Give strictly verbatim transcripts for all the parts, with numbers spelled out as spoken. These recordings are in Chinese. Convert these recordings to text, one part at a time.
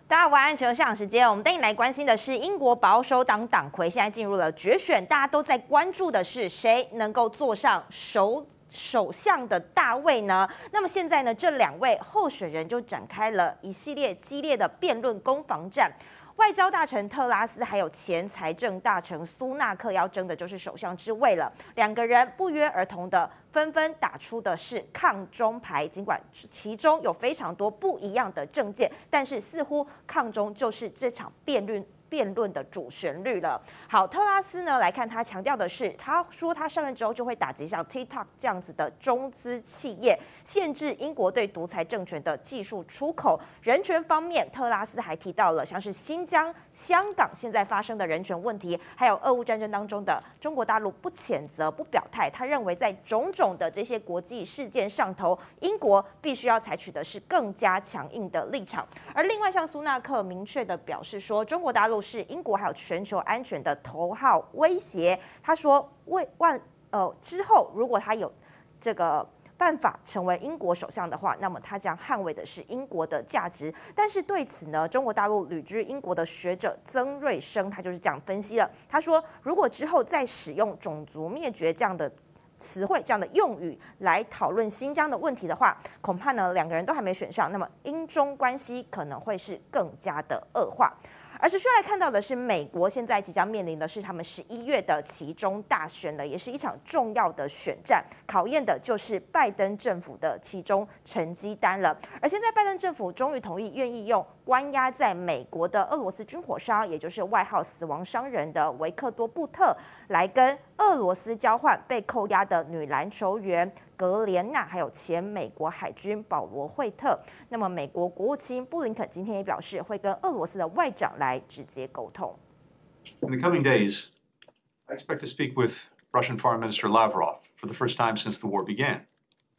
大家晚安，球市场时间，我们带你来关心的是英国保守党党魁现在进入了决选，大家都在关注的是谁能够坐上首首相的大位呢？那么现在呢，这两位候选人就展开了一系列激烈的辩论攻防战。外交大臣特拉斯还有前财政大臣苏纳克要争的就是首相之位了。两个人不约而同的纷纷打出的是抗中牌，尽管其中有非常多不一样的政见，但是似乎抗中就是这场辩论。辩论的主旋律了。好，特拉斯呢来看，他强调的是，他说他上任之后就会打击像 TikTok 这样子的中资企业，限制英国对独裁政权的技术出口。人权方面，特拉斯还提到了像是新疆、香港现在发生的人权问题，还有俄乌战争当中的中国大陆不谴责、不表态。他认为在种种的这些国际事件上头，英国必须要采取的是更加强硬的立场。而另外，像苏纳克明确的表示说，中国大陆是英国还有全球安全的头号威胁。他说，为万呃之后，如果他有这个办法成为英国首相的话，那么他将捍卫的是英国的价值。但是对此呢，中国大陆旅居英国的学者曾瑞生他就是这样分析了。他说，如果之后再使用种族灭绝这样的词汇这样的用语来讨论新疆的问题的话，恐怕呢两个人都还没选上，那么英中关系可能会是更加的恶化。而持续来看到的是，美国现在即将面临的是他们十一月的期中大选了，也是一场重要的选战，考验的就是拜登政府的期中成绩单了。而现在拜登政府终于同意愿意用关押在美国的俄罗斯军火商，也就是外号死亡商人的维克多·布特，来跟俄罗斯交换被扣押的女篮球员格莲娜，还有前美国海军保罗·惠特。那么，美国国务卿布林肯今天也表示，会跟俄罗斯的外长来直接沟通。 In the coming days, I expect to speak with Russian Foreign Minister Lavrov for the first time since the war began.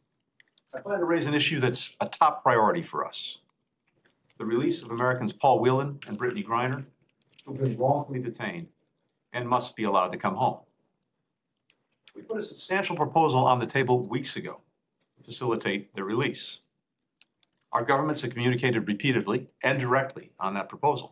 I plan to raise an issue that's a top priority for us: the release of Americans Paul Whelan and Brittany Griner, who've been wrongfully detained and must be allowed to come home. We put a substantial proposal on the table weeks ago to facilitate their release. Our governments have communicated repeatedly and directly on that proposal.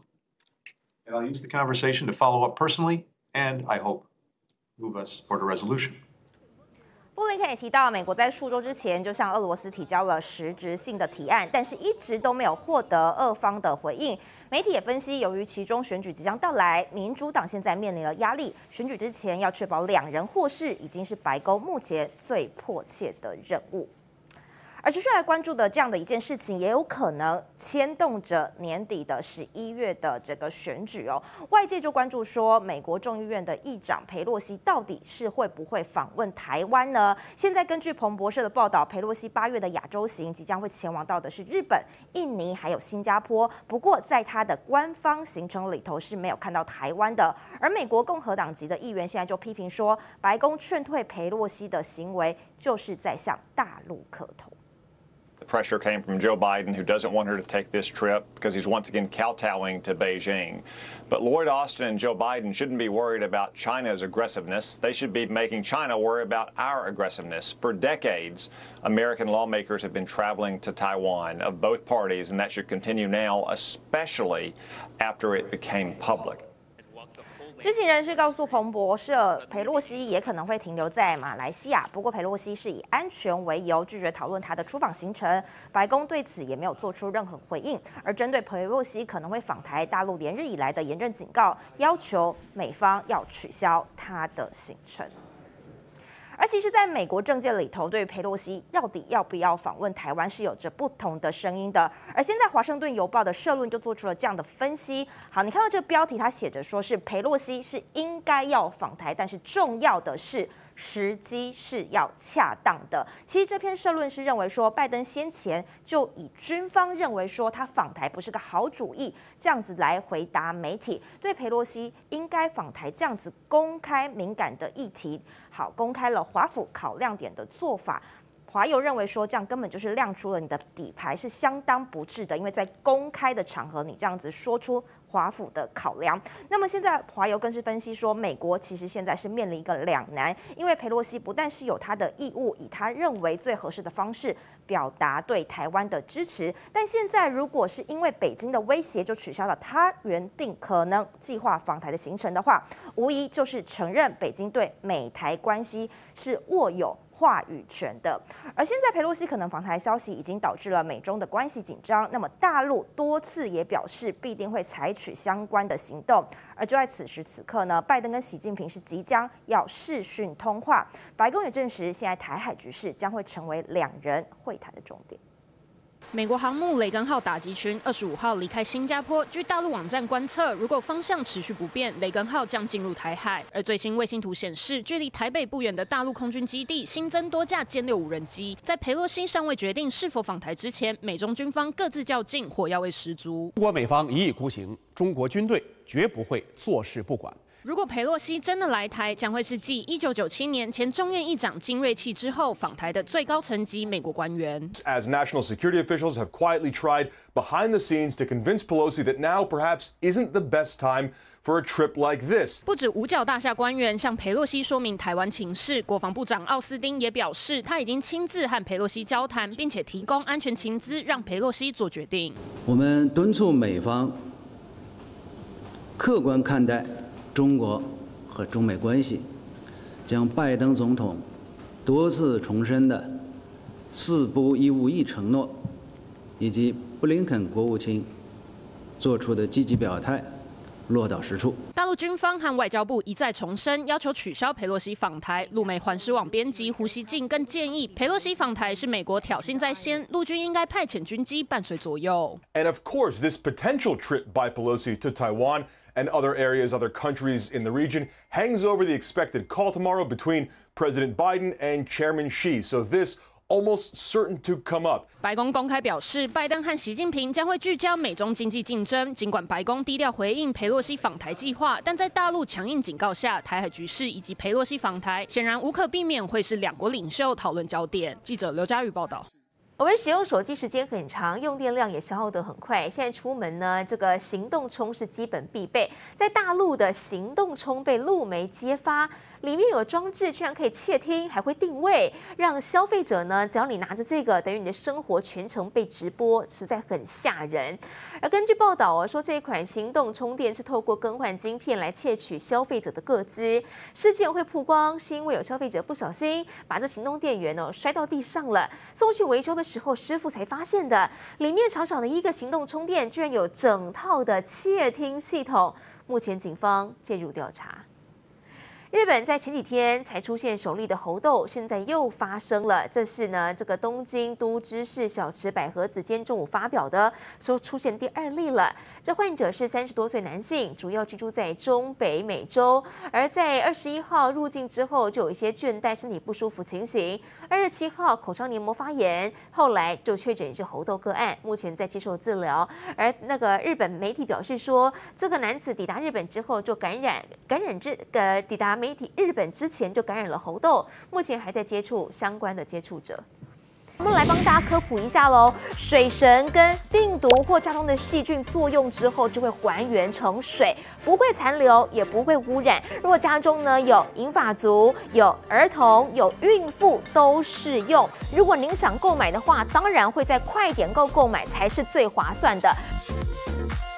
And I'll use the conversation to follow up personally, and I hope move us toward a resolution. 布林肯也提到，美国在数周之前就向俄罗斯提交了实质性的提案，但是一直都没有获得俄方的回应。媒体也分析，由于其中选举即将到来，民主党现在面临了压力，选举之前要确保两人获释，已经是白宫目前最迫切的任务。而持续来关注的这样的一件事情，也有可能牵动着年底的十一月的这个选举哦。外界就关注说，美国众议院的议长裴洛西到底是会不会访问台湾呢？现在根据彭博社的报道，裴洛西八月的亚洲行即将会前往到的是日本、印尼还有新加坡。不过在他的官方行程里头是没有看到台湾的。而美国共和党籍的议员现在就批评说，白宫劝退裴洛西的行为就是在向大陆磕头。 The pressure came from Joe Biden, who doesn't want her to take this trip because he's once again kowtowing to Beijing. But Lloyd Austin and Joe Biden shouldn't be worried about China's aggressiveness. They should be making China worry about our aggressiveness. For decades, American lawmakers have been traveling to Taiwan of both parties, and that should continue now, especially after it became public. 知情人士告诉彭博社，裴洛西也可能会停留在马来西亚，不过裴洛西是以安全为由拒绝讨论他的出访行程，白宫对此也没有做出任何回应。而针对裴洛西可能会访台，大陆连日以来的严正警告，要求美方要取消他的行程。而其实，在美国政界里头，对于裴洛西到底要不要访问台湾是有着不同的声音的。而现在，《华盛顿邮报》的社论就做出了这样的分析。好，你看到这个标题，它写着说是裴洛西是应该要访台，但是重要的是时机是要恰当的。其实这篇社论是认为说，拜登先前就以军方认为说他访台不是个好主意，这样子来回答媒体对裴洛西应该访台这样子公开敏感的议题，好，公开了华府考量点的做法。 华友认为说，这样根本就是亮出了你的底牌，是相当不智的，因为在公开的场合你这样子说出华府的考量。那么现在华友更是分析说，美国其实现在是面临一个两难，因为裴洛西不但是有他的义务，以他认为最合适的方式表达对台湾的支持，但现在如果是因为北京的威胁就取消了他原定可能计划访台的行程的话，无疑就是承认北京对美台关系是握有话语权的。而现在裴洛西可能访台消息已经导致了美中的关系紧张，那么大陆多次也表示必定会采取相关的行动。而就在此时此刻呢，拜登跟习近平是即将要视讯通话，白宫也证实，现在台海局势将会成为两人会谈的重点。 美国航母雷根号打击群二十五号离开新加坡，据大陆网站观测，如果方向持续不变，雷根号将进入台海。而最新卫星图显示，距离台北不远的大陆空军基地新增多架歼六无人机。在裴洛西尚未决定是否访台之前，美中军方各自较劲，火药味十足。 如果美方一意孤行，中国军队绝不会坐视不管。 如果裴洛西真的来台，将会是继一九九七年前众院议长金瑞气之后访台的最高层级美国官员。 As national security officials have quietly tried behind the scenes to convince Pelosi that now perhaps isn't the best time for a trip like this. 不止五角大厦官员向裴洛西说明台湾情势，国防部长奥斯汀也表示，他已经亲自和裴洛西交谈，并且提供安全情资，让裴洛西做决定。 我们敦促美方客观看待中国和中美关系，将拜登总统多次重申的“四不一无意”承诺，以及布林肯国务卿做出的积极表态落到实处。 大陆军方和外交部一再重申，要求取消裴洛西访台。陆媒环视网编辑胡锡进更建议，裴洛西访台是美国挑衅在先，陆军应该派遣军机伴随左右。 And of course, this potential trip by Pelosi to Taiwan and other areas, other countries in the region, hangs over the expected call tomorrow between President Biden and Chairman Xi. So this almost certain to come up. 白宫公开表示，拜登和习近平将会聚焦美中经济竞争。尽管白宫低调回应裴洛西访台计划，但在大陆强硬警告下，台海局势以及裴洛西访台，显然无可避免会是两国领袖讨论焦点。记者刘佳宇报道。 我们使用手机时间很长，用电量也消耗得很快。现在出门呢，这个行动充是基本必备。在大陆的行动充被陆媒揭发，里面有装置居然可以窃听，还会定位，让消费者呢，只要你拿着这个，等于你的生活全程被直播，实在很吓人。而根据报道哦，说这一款行动充电是透过更换晶片来窃取消费者的个资。事件会曝光，是因为有消费者不小心把这行动电源哦摔到地上了，送去维修的时候，师傅才发现的。里面小小的一个行动充电，居然有整套的窃听系统。目前警方介入调查。日本在前几天才出现首例的猴痘，现在又发生了。这是呢，这个东京都知事小池百合子今天中午发表的，说出现第二例了。这患者是三十多岁男性，主要居住在中北美洲，而在二十一号入境之后就有一些倦怠、身体不舒服情形。二十七号口腔黏膜发炎，后来就确诊是猴痘个案，目前在接受治疗。而那个日本媒体表示说，这个男子抵达日本之后就感染，感染之呃抵达媒体日本之前就感染了猴痘，目前还在接触相关的接触者。我们来帮大家科普一下喽，水神跟病毒或家中的细菌作用之后，就会还原成水，不会残留，也不会污染。如果家中呢有银发族、有儿童、有孕妇都适用。如果您想购买的话，当然会在快点购购买才是最划算的。